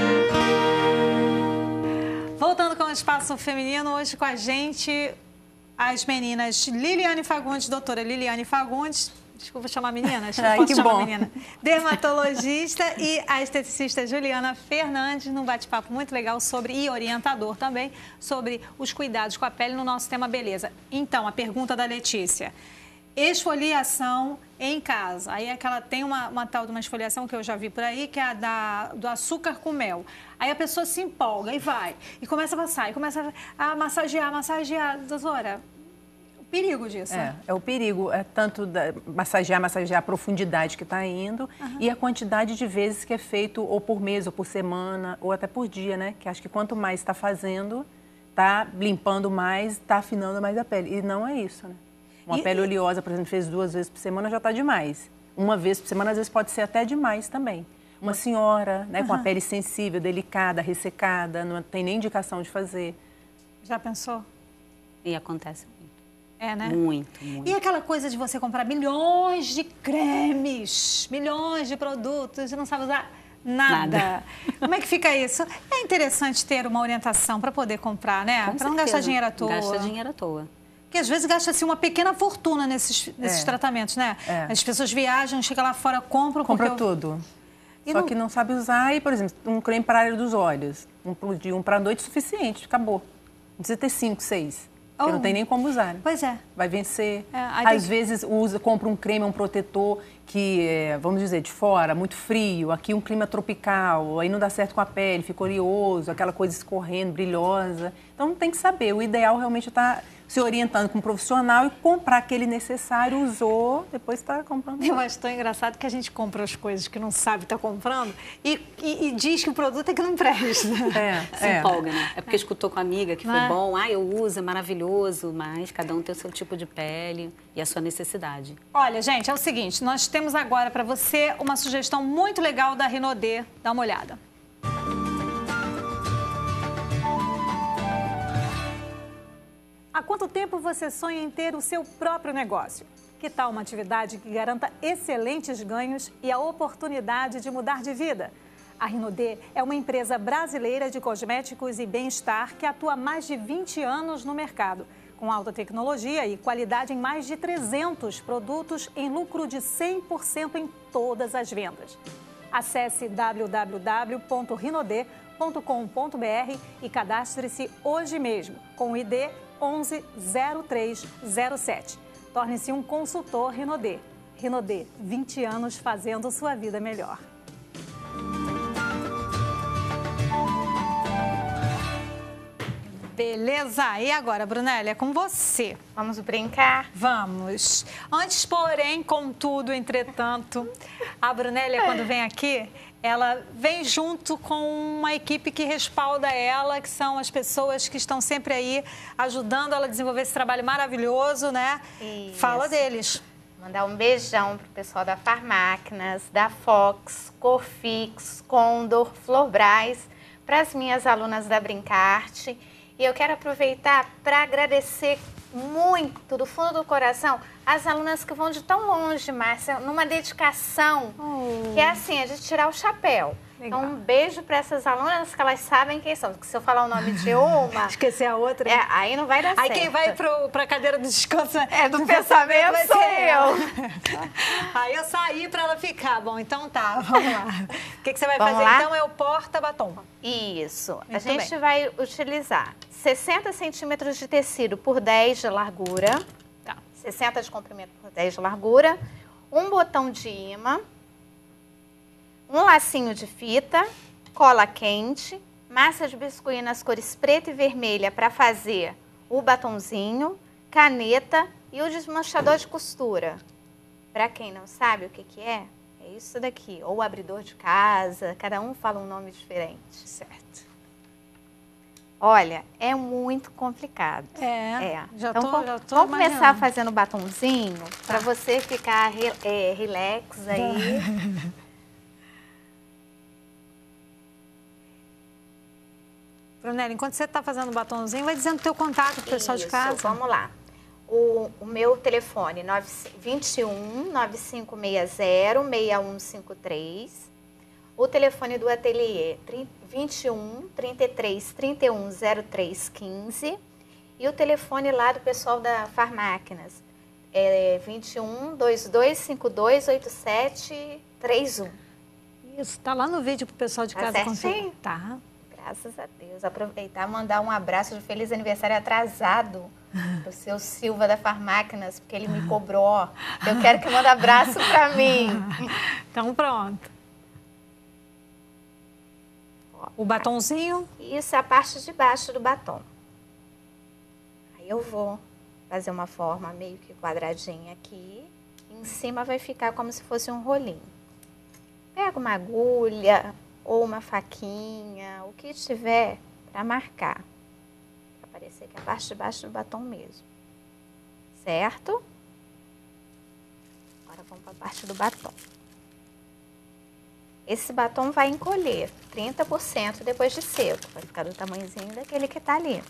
Voltando com o Espaço Feminino, hoje com a gente as meninas Liliane Fagundes, doutora Liliane Fagundes, desculpa chamar meninas, Ai, posso que chamar bom. menina, dermatologista, e a esteticista Juliana Fernandes, num bate-papo muito legal e orientador também, sobre os cuidados com a pele no nosso tema beleza. Então, a pergunta da Letícia: esfoliação em casa. Aí é que ela tem uma tal de uma esfoliação que eu já vi por aí, que é a do açúcar com mel. Aí a pessoa se empolga e vai, e começa a passar, e começa a massagear. Doutora, o perigo disso, né? É o perigo, tanto massagear a profundidade que está indo e a quantidade de vezes que é feito ou por mês, ou por semana, ou até por dia, né? Que acho que quanto mais está fazendo, está limpando mais, está afinando mais a pele. E não é isso, né? Uma pele oleosa, por exemplo, fez 2 vezes por semana, já está demais. 1 vez por semana, às vezes, pode ser até demais também. Uma senhora, né, com a pele sensível, delicada, ressecada, não tem nem indicação de fazer. Já pensou? E acontece muito. É, né? Muito. E aquela coisa de você comprar milhões de cremes, milhões de produtos e não sabe usar nada. Como é que fica isso? É interessante ter uma orientação para poder comprar, né? Para não gastar dinheiro à toa. Gasta dinheiro à toa. Porque às vezes gasta-se uma pequena fortuna nesses tratamentos, né? As pessoas viajam, chegam lá fora, compram tudo. Só que não sabe usar. E, por exemplo, um creme para a área dos olhos. De 1 para a noite suficiente, acabou. Não precisa ter 5, 6. Porque não tem nem como usar. Né? Pois é. Vai vencer. Às vezes compra um creme, um protetor que, vamos dizer, de fora, muito frio. Aqui um clima tropical, aí não dá certo com a pele, fica oleoso, aquela coisa escorrendo, brilhosa. Então tem que saber. O ideal realmente está se orientando com um profissional e comprar aquele necessário, usou, depois está comprando. Eu acho tão engraçado que a gente compra as coisas que não sabe estar comprando e diz que o produto é que não presta. Se empolga, né? É porque escutou com a amiga que foi bom, eu uso, é maravilhoso, mas cada um tem o seu tipo de pele e a sua necessidade. Olha, gente, é o seguinte, nós temos agora para você uma sugestão muito legal da Rinodê. Dá uma olhada. Há quanto tempo você sonha em ter o seu próprio negócio? Que tal uma atividade que garanta excelentes ganhos e a oportunidade de mudar de vida? A Rinodê é uma empresa brasileira de cosméticos e bem-estar que atua há mais de 20 anos no mercado, com alta tecnologia e qualidade em mais de 300 produtos em lucro de 100% em todas as vendas. Acesse www.rinodê.com.br e cadastre-se hoje mesmo com o ID 110307. Torne-se um consultor Rinodê. Rinodê, 20 anos fazendo sua vida melhor. Beleza, e agora, Brunelli, é com você. Vamos brincar? Vamos. Antes, porém, contudo, entretanto, a Brunelli, quando vem aqui, ela vem junto com uma equipe que respalda ela, que são as pessoas que estão sempre aí ajudando ela a desenvolver esse trabalho maravilhoso, né? Isso. Fala deles. Mandar um beijão pro pessoal da Farmáquinas, da Fox, Corfix, Condor, Florbras, para as minhas alunas da Brincarte. E eu quero aproveitar para agradecer muito, do fundo do coração, as alunas que vão de tão longe, Márcia, numa dedicação que é assim, é de tirar o chapéu. Legal. Então, um beijo para essas alunas que elas sabem quem são. Porque se eu falar o nome de uma... Esquecer a outra. Aí não vai dar certo. Aí quem vai para a cadeira do descanso do pensamento sou eu. Aí eu saí para ela ficar. Bom, então tá, vamos lá. O que você vai vamos fazer lá? então é o porta-batom. Isso. Muito a gente bem. vai utilizar 60 centímetros de tecido por 10 de largura. Tá. 60 de comprimento por 10 de largura. Um botão de imã. Um lacinho de fita, cola quente, massa de biscuit nas cores preta e vermelha para fazer o batonzinho, caneta e o desmanchador de costura. Para quem não sabe o que é isso daqui. Ou abridor de casa, cada um fala um nome diferente. Certo. Olha, é muito complicado. Já tô vamos começar fazendo o batonzinho para você ficar relax aí. Brunelli, enquanto você está fazendo o batonzinho, vai dizendo o teu contato para o pessoal de casa. Vamos lá. O meu telefone 21 9560 6153. O telefone do ateliê 21 33 31 0315. E o telefone lá do pessoal da Farmáquinas é 21 22 52 8731. Isso, tá lá no vídeo pro pessoal de casa certinho? conferir. Tá. Graças a Deus. Aproveitar e mandar um abraço de feliz aniversário atrasado pro seu Silva da Farmáquinas, porque ele me cobrou. Eu quero que mande abraço para mim. Então pronto. O batonzinho? Isso é a parte de baixo do batom. Aí eu vou fazer uma forma meio que quadradinha aqui. Em cima vai ficar como se fosse um rolinho. Pega uma agulha ou uma faquinha, o que tiver para marcar. Para aparecer que é a parte de baixo do batom mesmo. Certo? Agora vamos para a parte do batom. Esse batom vai encolher 30% depois de seco. Vai ficar do tamanhozinho daquele que tá ali.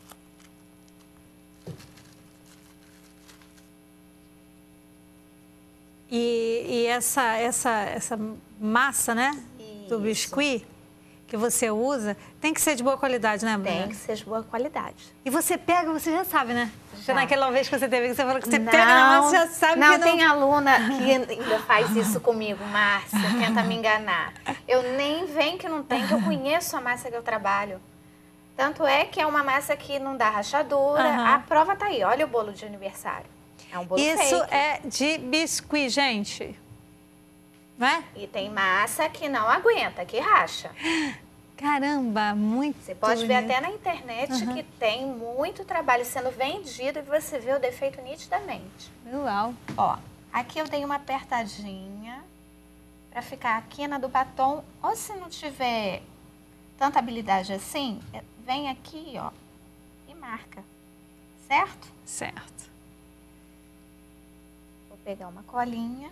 E essa massa, né? Do biscuit que você usa, tem que ser de boa qualidade, né, Bruna? Tem que ser de boa qualidade. E você pega, você já sabe, né? Já. Naquela vez que você teve, que você falou que você pega na massa, já sabe que não... Tem aluna que ainda faz isso comigo, Márcia, tenta me enganar. Eu nem venho que não tem, que eu conheço a massa que eu trabalho. Tanto é que é uma massa que não dá rachadura. A prova tá aí, olha o bolo de aniversário. É um bolo Isso fake. é de biscuit, gente. Não é? E tem massa que não aguenta, que racha. Caramba, muito Você pode ver até na internet que tem muito trabalho sendo vendido e você vê o defeito nitidamente. Uau. Ó, aqui eu dei uma apertadinha para ficar a quina do batom. Ou se não tiver tanta habilidade assim, vem aqui, ó, e marca. Certo? Certo. Vou pegar uma colinha.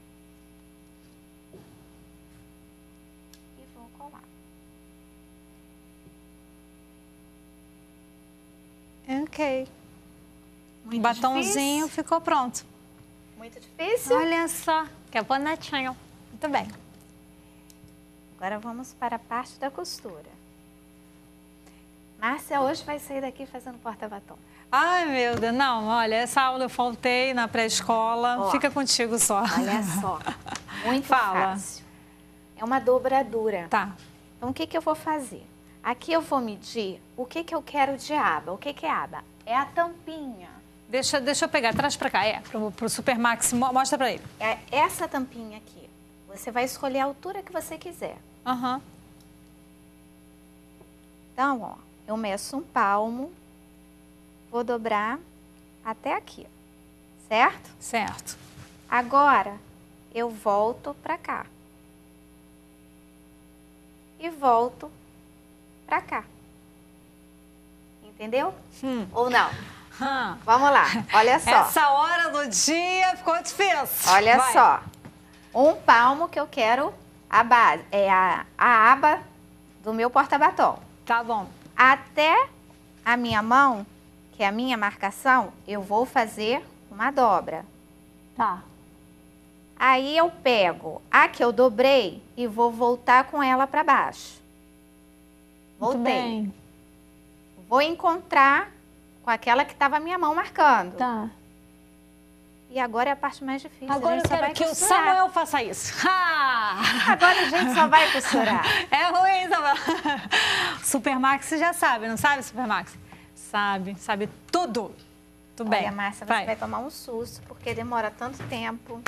Ok. Muito batonzinho difícil. Ficou pronto. Muito difícil. Olha só, que bonitinho. Muito bem. Agora vamos para a parte da costura. Márcia hoje vai sair daqui fazendo porta-batom. Ai, meu Deus, não, olha, essa aula eu faltei na pré-escola, fica contigo só. Olha só, muito fácil. É uma dobradura. Tá. Então, o que eu vou fazer? Aqui eu vou medir o que eu quero de aba. O que é aba? É a tampinha. Deixa eu pegar, traz pra cá, pro Super Max, mostra pra ele. É essa tampinha aqui. Você vai escolher a altura que você quiser. Então, ó, eu meço um palmo, vou dobrar até aqui, certo? Certo. Agora, eu volto pra cá. E volto pra cá. Entendeu? Ou não? Vamos lá, olha só. Essa hora do dia ficou difícil. Olha só. Um palmo que eu quero a base, é a aba do meu porta-batom. Tá bom. Até a minha mão, que é a minha marcação, eu vou fazer uma dobra. Tá. Aí eu pego a que eu dobrei e vou voltar com ela para baixo. Voltei. Muito bem. Vou encontrar com aquela que estava a minha mão marcando. Tá. E agora é a parte mais difícil. Agora eu quero que o Samuel faça isso. Agora a gente só vai costurar. É ruim, Samuel. Super Max você já sabe, não sabe, Super Max? Sabe tudo. Tudo bem. Olha, Márcia, você vai tomar um susto, porque demora tanto tempo.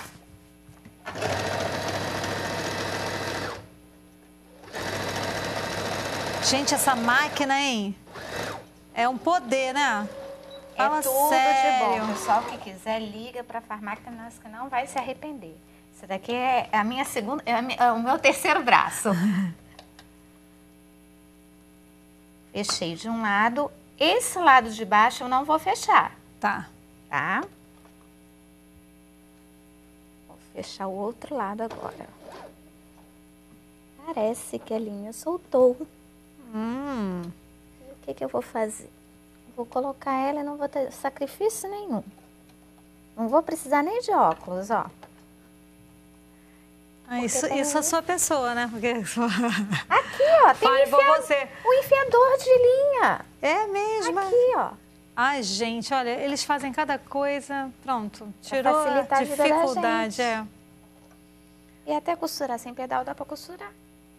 Gente, essa máquina, hein? É um poder, né? Fala tudo sério. de bom. Pessoal que quiser, liga para a Farmáquinas que não vai se arrepender. Isso daqui é a minha segunda, é o meu terceiro braço. Fechei de um lado. Esse lado de baixo eu não vou fechar. Tá. Tá? Vou fechar o outro lado agora. Parece que a linha soltou. O que eu vou fazer? Vou colocar ela e não vou ter sacrifício nenhum. Não vou precisar nem de óculos, ó. Isso é a sua pessoa, né? Porque... Aqui, ó, tem o enfiador de linha. É mesmo? Aqui, ó. Ai, gente, olha, eles fazem cada coisa, pronto, tirou a facilitar a vida da dificuldade, gente. E até costurar sem pedal dá pra costurar.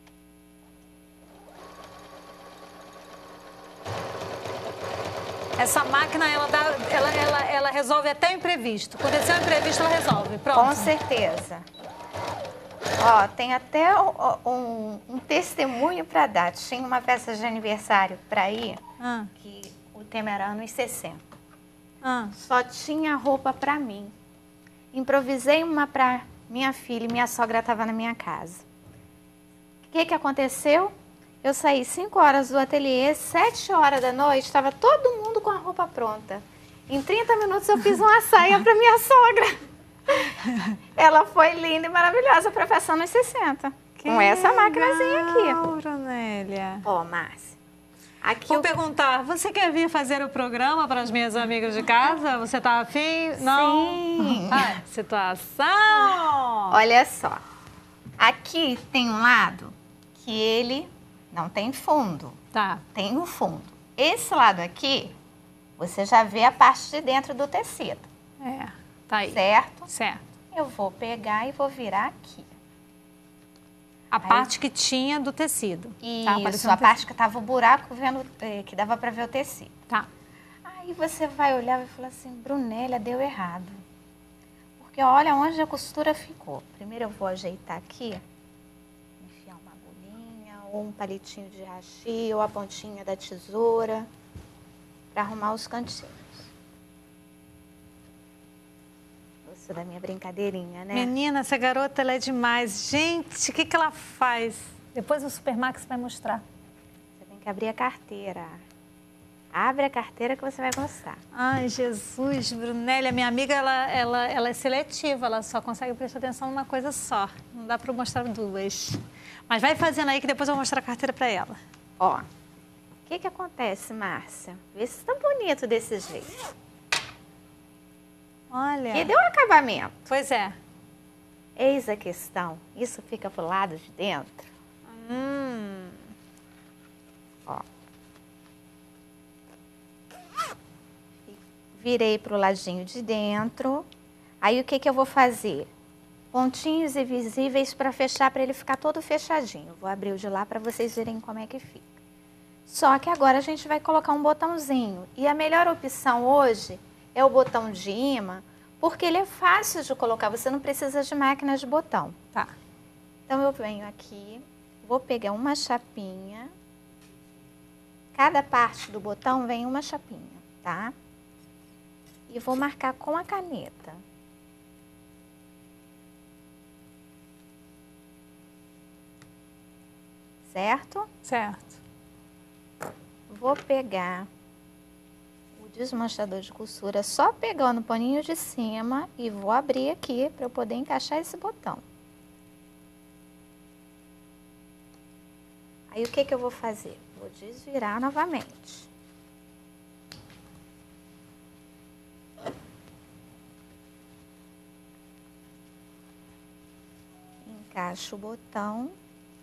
Essa máquina, ela resolve até o imprevisto. Aconteceu o imprevisto, ela resolve, pronto. Com certeza. Ó, tem até um testemunho para dar. Tinha uma festa de aniversário para ir, que o tema era anos 60. Só tinha roupa para mim. Improvisei uma para minha filha e minha sogra estava na minha casa. O que aconteceu? Eu saí 5 horas do ateliê, 7 horas da noite, estava todo mundo com a roupa pronta. Em 30 minutos eu fiz uma saia para minha sogra. Ela foi linda e maravilhosa para a festa anos 60. Com essa maquinazinha aqui. Brunélia. Ó, Márcia. Aqui Vou perguntar, você quer vir fazer o programa para as minhas amigas de casa? Você tá afim? Não? Sim. Situação! Olha só. Aqui tem um lado que ele não tem fundo. Tá. Tem um fundo. Esse lado aqui, você já vê a parte de dentro do tecido. Tá aí. Certo? Certo. Eu vou pegar e vou virar aqui. A parte que tinha do tecido. Isso, a parte que tava o buraco, que dava para ver o tecido. Tá. Aí você vai olhar e falar assim, Brunélia, deu errado. Porque olha onde a costura ficou. Primeiro eu vou ajeitar aqui, enfiar uma agulhinha, ou um palitinho de hashi, ou a pontinha da tesoura, para arrumar os cantinhos. Gostou da minha brincadeirinha, né? Menina, essa garota, ela é demais. Gente, o que ela faz? Depois o Supermax vai mostrar. Você tem que abrir a carteira. Abre a carteira que você vai gostar. Ai, Jesus, Brunélia, minha amiga, ela é seletiva, ela só consegue prestar atenção numa coisa só. Não dá para mostrar duas. Mas vai fazendo aí que depois eu vou mostrar a carteira para ela. Ó, o que acontece, Márcia? Vê se tá bonito desse jeito. Olha. E deu um acabamento. Pois é. Eis a questão. Isso fica pro lado de dentro. Ó. Virei pro ladinho de dentro. Aí o que eu vou fazer? Pontinhos invisíveis para fechar, para ele ficar todo fechadinho. Vou abrir o de lá para vocês verem como é que fica. Só que agora a gente vai colocar um botãozinho. E a melhor opção hoje é o botão de imã, porque ele é fácil de colocar, você não precisa de máquina de botão. Tá. Então eu venho aqui, vou pegar uma chapinha, cada parte do botão vem uma chapinha, tá? E vou marcar com a caneta. Certo? Certo. Vou pegar o desmanchador de costura só pegando o paninho de cima e vou abrir aqui para eu poder encaixar esse botão. Aí o que eu vou fazer? Vou desvirar novamente. Encaixo o botão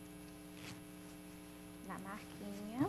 na marquinha.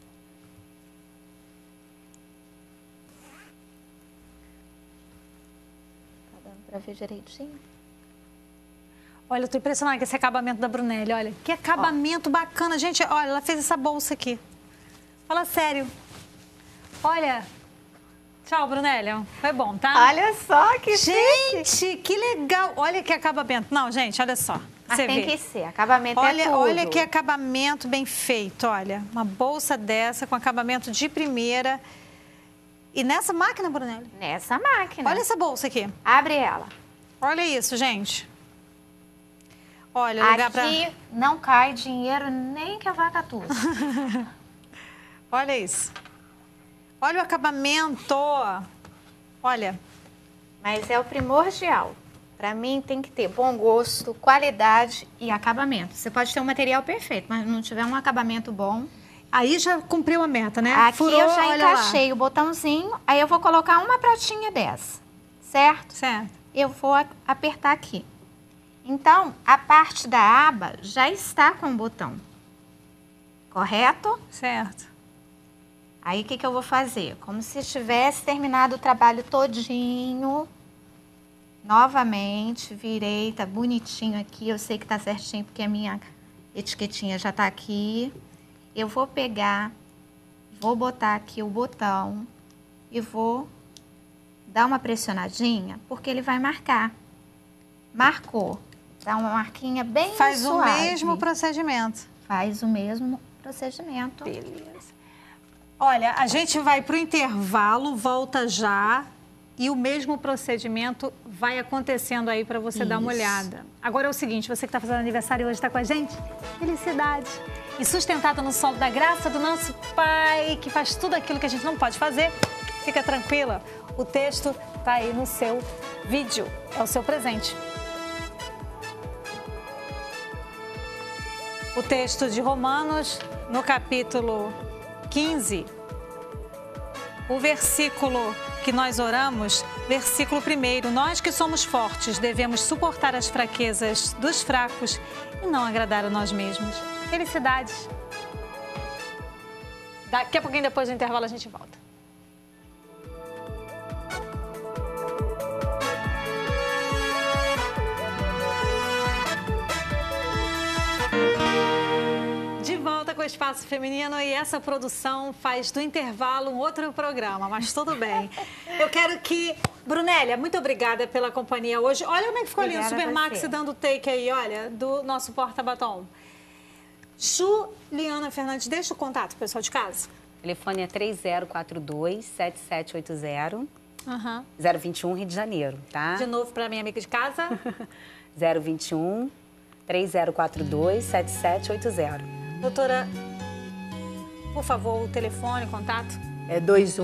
Tá dando pra ver direitinho? Olha, eu tô impressionada com esse acabamento da Brunélia, olha. Que acabamento bacana. Gente, olha, ela fez essa bolsa aqui. Fala sério. Olha. Tchau, Brunélia. Foi bom, tá? Olha só que gente, que legal. Olha que acabamento. Não, gente, olha só. Mas você tem vê. que ser, acabamento Olha, é tudo. olha que acabamento bem feito, olha. Uma bolsa dessa com acabamento de primeira. E nessa máquina, Brunélia? Nessa máquina. Olha essa bolsa aqui. Abre ela. Olha isso, gente. Olha, lugar pra... Aqui não cai dinheiro nem que a vaca tussa. Olha isso. Olha o acabamento. Olha. Mas é o primordial. Para mim tem que ter bom gosto, qualidade e acabamento. Você pode ter um material perfeito, mas não tiver um acabamento bom... Aí já cumpriu a meta, né? Aqui Furou, eu já olha encaixei o botãozinho, aí eu vou colocar uma pratinha dessa, certo? Certo. Eu vou apertar aqui. Então, a parte da aba já está com o botão, correto? Certo. Aí, o que que eu vou fazer? Como se tivesse terminado o trabalho todinho. Novamente, virei, tá bonitinho aqui. Eu sei que tá certinho, porque a minha etiquetinha já tá aqui. Eu vou pegar, vou botar aqui o botão e vou dar uma pressionadinha, porque ele vai marcar. Marcou. Dá uma marquinha bem suave. Faz o mesmo procedimento. Faz o mesmo procedimento. Beleza. Olha, a gente vai para o intervalo, volta já e o mesmo procedimento vai acontecendo aí para você dar uma olhada. Agora é o seguinte, você que está fazendo aniversário hoje está com a gente? Felicidade! E sustentado no solo da graça do nosso Pai, que faz tudo aquilo que a gente não pode fazer, fica tranquila, o texto está aí no seu vídeo, é o seu presente. O texto de Romanos, no capítulo 15, o versículo que nós oramos, versículo 1, nós que somos fortes devemos suportar as fraquezas dos fracos e não agradar a nós mesmos. Felicidades! Daqui a pouquinho, depois do intervalo, a gente volta. De volta com o Espaço Feminino e essa produção faz do intervalo um outro programa, mas tudo bem. Eu quero que... Brunélia, muito obrigada pela companhia hoje. Olha como é que ficou lindo o Supermax dando take aí, olha, do nosso porta-batom. Juliana Fernandes, deixa o contato, pessoal de casa. O telefone é 3042-7780, 021, Rio de Janeiro, tá? De novo para minha amiga de casa. 021 3042-7780. Doutora, por favor, o telefone, o contato. É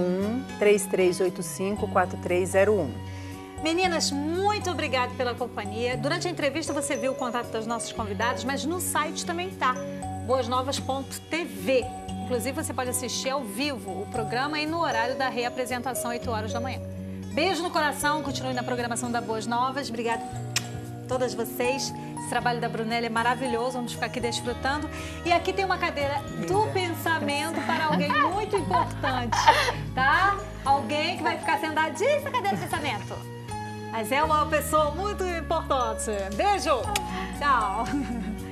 21-3385-4301. Meninas, muito obrigada pela companhia. Durante a entrevista você viu o contato das nossas convidadas, mas no site também tá, boasnovas.tv. Inclusive você pode assistir ao vivo o programa e no horário da reapresentação, 8 horas da manhã. Beijo no coração, continue na programação da Boas Novas. Obrigada a todas vocês. Esse trabalho da Brunélia é maravilhoso, vamos ficar aqui desfrutando. E aqui tem uma cadeira do pensamento para alguém muito importante, tá? Alguém que vai ficar sentadinho nessa cadeira do pensamento. Mas é uma pessoa muito importante. Beijo! Tchau!